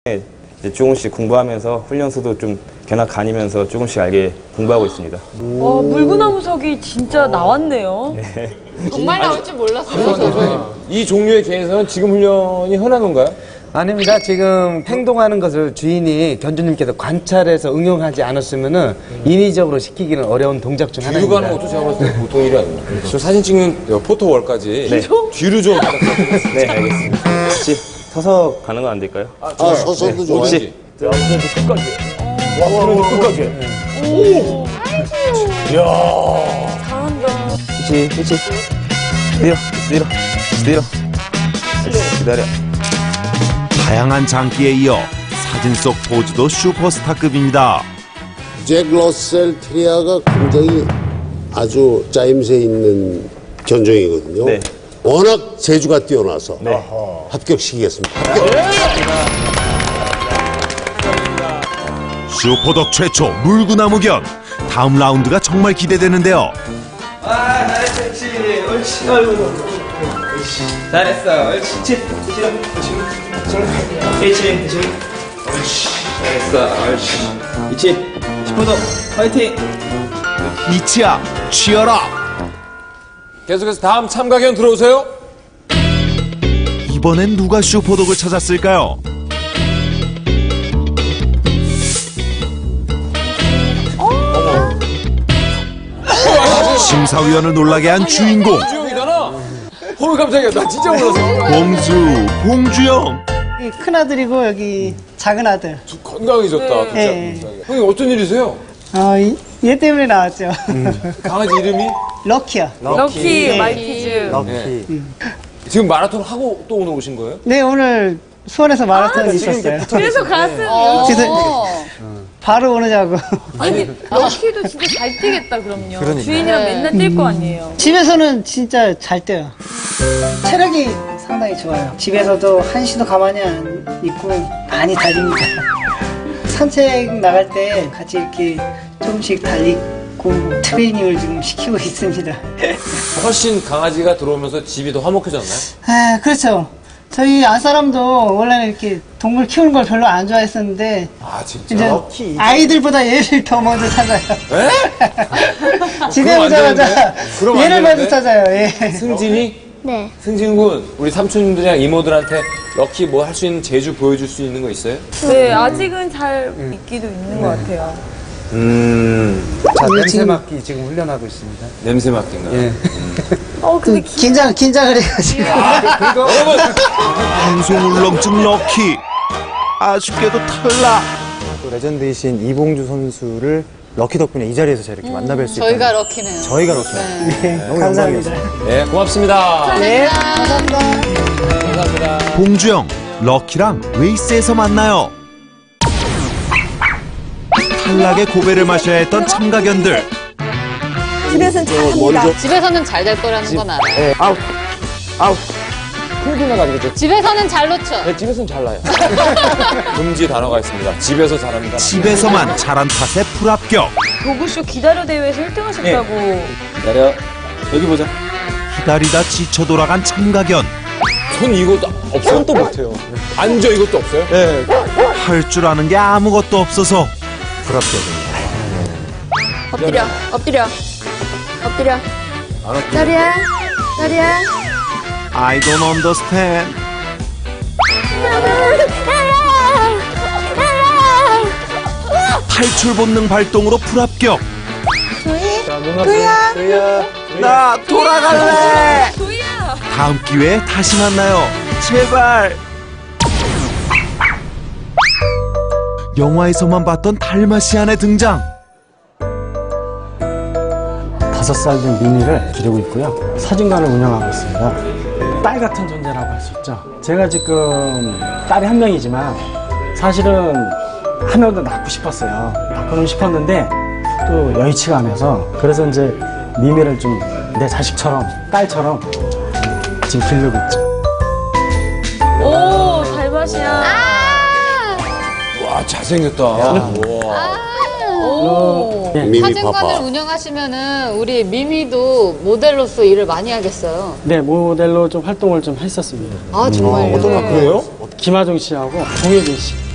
이제 조금씩 공부하면서 훈련소도 좀 견학 다니면서 조금씩 알게 공부하고 있습니다. 물구나무석이 진짜 나왔네요. 네. 정말 나올 줄 몰랐어요. 이 종류의 개에서는 지금 훈련이 흔한 건가요? 아닙니다. 지금 행동하는 것을 주인이 견주님께서 관찰해서 응용하지 않았으면은 인위적으로 시키기는 어려운 동작 중 하나입니다. 뒤로 가는 것도 제가 봤을 때 보통 일이 아닙니다. 저 사진 찍는 포토월까지 네. 뒤로 좀 네, 알겠습니다. 혹시 서서 가는 건 안 될까요? 서서도 좋아요. 혹시 끝까지. 끝까지. 오. 이야. 잘한다. 그렇지. 내려. 기다려. 다양한 장기에 이어 사진 속 포즈도 슈퍼스타급입니다. 잭 러셀 테리어가 굉장히 아주 짜임새 있는 견종이거든요. 네. 워낙 재주가 뛰어나서 네. 합격시키겠습니다. 슈퍼독 최초 물구나무견. 다음 라운드가 정말 기대되는데요. 잘했어. 옳지. 아이고. 잘했어. 옳지. 잘했어. 옳지. 이치. 10호도 화이팅. 이치야, 치어라. 계속해서 다음 참가견 들어오세요. 이번엔 누가 슈퍼독을 찾았을까요? 심사위원을 놀라게 한 주인공 주영이잖아. 깜짝이야. 나 진짜 몰랐어. 봉주영. 큰아들이고 여기 작은아들. 건강해졌다. 네. 형님 어떤 일이세요? 얘 때문에 나왔죠. 강아지 이름이? 럭키요. 럭키, 말티즈. 네. 지금 마라톤 하고 또 오늘 오신 거예요? 네, 오늘 수원에서 마라톤이 있었어요. 그래서 가슴 그래서 바로 오느냐고. 아니, 럭키도 진짜 잘 뛰겠다, 그럼요. 주인이랑 맨날 뛸 거 아니에요. 집에서는 진짜 잘 뛰어요. 체력이 상당히 좋아요. 집에서도 한시도 가만히 안 있고 많이 달립니다. 산책 나갈 때 같이 이렇게 조금씩 달리고 트레이닝을 지금 시키고 있습니다. 훨씬 강아지가 들어오면서 집이 더 화목해졌나요? 아, 그렇죠. 저희 안사람도 원래는 이렇게 동물 키우는 걸 별로 안 좋아했었는데 아, 진짜? 이제 아이들보다 얘를 더 먼저 찾아요. 에? 집에 오자마자 얘를 먼저 찾아요. 예. 승진이? 네. 승진군, 우리 삼촌들이랑 이모들한테 럭키 뭐 할 수 있는 재주 보여줄 수 있는 거 있어요? 네, 아직은 잘 있기도 있는 것 같아요. 자, 냄새 맡기 지금 훈련하고 있습니다. 냄새 맡긴가요? 예. 근데 긴장을 해가지고. 방송 울렁증 럭키. 아쉽게도 탈락. 또 레전드이신 이봉주 선수를 럭키 덕분에 이 자리에서 제가 이렇게 만나뵐 수 있다. 저희가 럭키네요. 저희가 럭키네요. 네, 너무 감사합니다. 영광이었어요. 네, 고맙습니다. 네, 감사합니다. 감사합니다. 봉주영, 럭키랑 레이스에서 만나요. 탈락의 고배를 마셔야 했던 참가견들. 집에서는 잘합니다. 집에서는 잘 될 거라는 건 알아요. 네, 아웃. 풀고 나가지고. 집에서는 잘 놓죠. 네, 집에서는 잘 나요. 금지 단어가 있습니다. 집에서 잘합니다. 집에서만 잘한 탓에 불합격. 도구쇼 기다려 대회에서 1등 하셨다고. 기다려. 여기 보자. 기다리다 지쳐 돌아간 참가견. 손 이것도 없어요? 손도 못해요. 앉아 이것도 없어요? 네. 할 줄 아는 게 아무것도 없어서 엎드려. 자리야. I don't understand. 탈출 본능 발동으로 불합격. 나 돌아갈래. 다음 기회에 다시 만나요. 제발. 영화에서만 봤던 달마시안의 등장. 5살 된 미니를 기르고 있고요. 사진관을 운영하고 있습니다. 딸 같은 존재라고 할 수 있죠. 제가 지금 딸이 1명이지만 사실은 한 명 더 낳고 싶었어요. 낳고는 싶었는데 또 여의치가 않아서 그래서 이제 미미를 좀 내 자식처럼 딸처럼 지금 기르고 있죠. 오, 달마시아. 와, 잘생겼다. 오. 미미 사진관을 파파. 운영하시면은 우리 미미도 모델로서 일을 많이 하겠어요. 네, 모델로 좀 활동을 좀 했었습니다. 아, 정말요? 그래요? 김하중 씨하고 정혜진 씨.